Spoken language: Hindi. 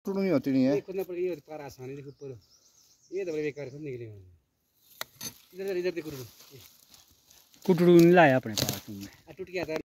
टूट नहीं होती नहीं है खुदना पड़ेगी और पार आसानी देखो ऊपर ये तो बड़े बेकार सब निकलेगा इधर इधर देखो कुटड़ू नहीं लाया अपने पास में टूट गया था।